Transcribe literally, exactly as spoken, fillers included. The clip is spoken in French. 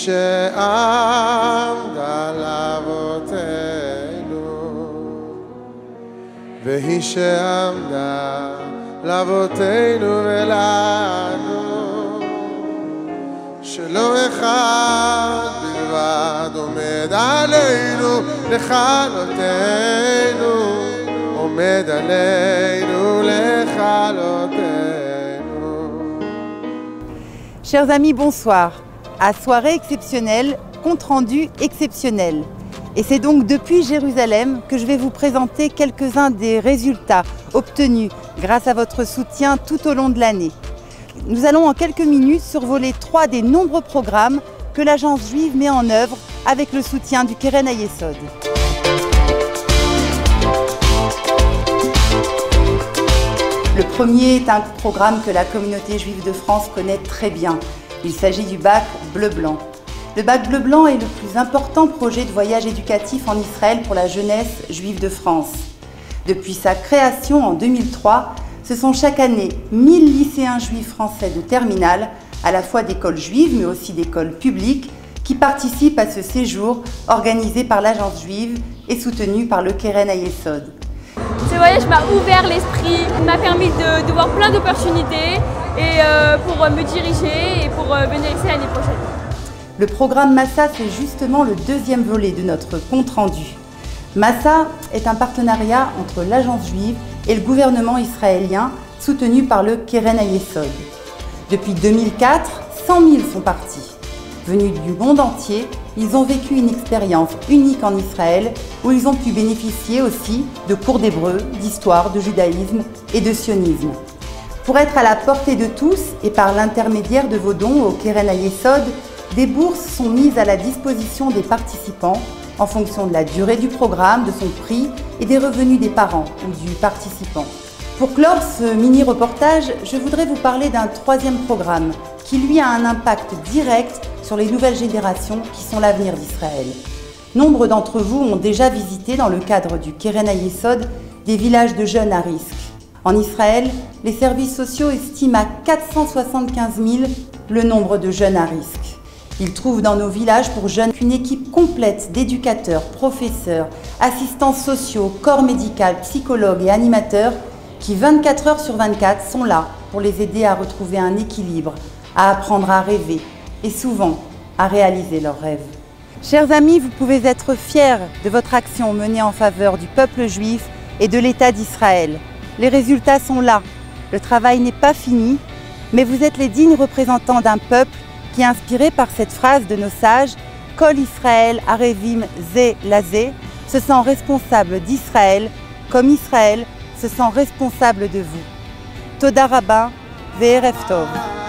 שעמדה לאבותינו, והיא שעמדה לאבותינו ולנו, שלא אחד בלבד עומד עלינו, לכלותנו, עומד עלינו לכלותנו. Chers amis, bonsoir. À soirée exceptionnelle, compte rendu exceptionnel. Et c'est donc depuis Jérusalem que je vais vous présenter quelques-uns des résultats obtenus grâce à votre soutien tout au long de l'année. Nous allons en quelques minutes survoler trois des nombreux programmes que l'Agence juive met en œuvre avec le soutien du Keren Hayesod. Le premier est un programme que la communauté juive de France connaît très bien. Il s'agit du bac bleu-blanc. Le bac bleu-blanc est le plus important projet de voyage éducatif en Israël pour la jeunesse juive de France. Depuis sa création en deux mille trois, ce sont chaque année mille lycéens juifs français de terminale, à la fois d'écoles juives mais aussi d'écoles publiques, qui participent à ce séjour organisé par l'Agence juive et soutenu par le Keren Hayesod. Ce voyage m'a ouvert l'esprit, m'a permis de, de voir plein d'opportunités et euh, pour me diriger et pour euh, venir ici l'année prochaine. Le programme Massa, c'est justement le deuxième volet de notre compte rendu. Massa est un partenariat entre l'Agence juive et le gouvernement israélien soutenu par le Keren Hayesod. Depuis deux mille quatre, cent mille sont partis. Venus du monde entier, ils ont vécu une expérience unique en Israël où ils ont pu bénéficier aussi de cours d'hébreu, d'histoire, de judaïsme et de sionisme. Pour être à la portée de tous et par l'intermédiaire de vos dons au Keren Hayesod, des bourses sont mises à la disposition des participants en fonction de la durée du programme, de son prix et des revenus des parents ou du participant. Pour clore ce mini-reportage, je voudrais vous parler d'un troisième programme qui lui a un impact direct sur les nouvelles générations qui sont l'avenir d'Israël. Nombre d'entre vous ont déjà visité dans le cadre du Keren Hayesod des villages de jeunes à risque. En Israël, les services sociaux estiment à quatre cent soixante-quinze mille le nombre de jeunes à risque. Ils trouvent dans nos villages pour jeunes une équipe complète d'éducateurs, professeurs, assistants sociaux, corps médical, psychologues et animateurs qui vingt-quatre heures sur vingt-quatre sont là pour les aider à retrouver un équilibre, à apprendre à rêver et souvent à réaliser leurs rêves. Chers amis, vous pouvez être fiers de votre action menée en faveur du peuple juif et de l'État d'Israël. Les résultats sont là. Le travail n'est pas fini, mais vous êtes les dignes représentants d'un peuple qui est inspiré par cette phrase de nos sages « Kol Israël arevim ze laze » se sent responsable d'Israël comme Israël se sent responsable de vous. Toda Rabba ve'erev tov.